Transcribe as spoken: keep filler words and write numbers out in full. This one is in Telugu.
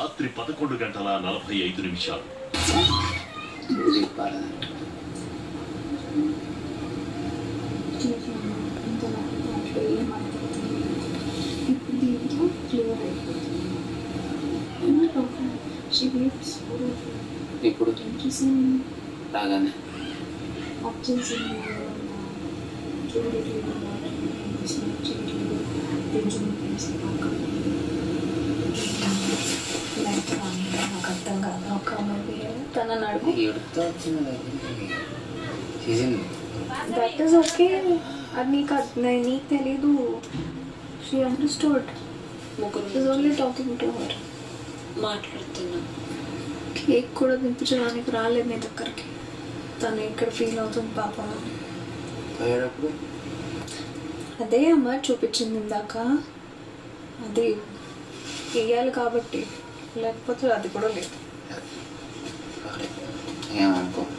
రాత్రి పదకొండు గంటల నలభై ఐదు నిమిషాలు. ఇప్పుడు రాగానే నాకు అర్థం కాదు. ఒక అమ్మాయి తనని అడుగు. That is okay. అది నీకు నీకు తెలీదు. She understood. Is only talking to her. మాట్లాడుతున్నా. కేక్ కూడా తినిపించడానికి రాలేదు నీ దగ్గరికి. తను ఇక్కడ ఫీల్ అవుతుంది పాపం. అదే అమ్మ చూపించింది ఇందాక. అది వేయాలి కాబట్టి, లేకపోతే అది కూడా లేదు. ఏమనుకో.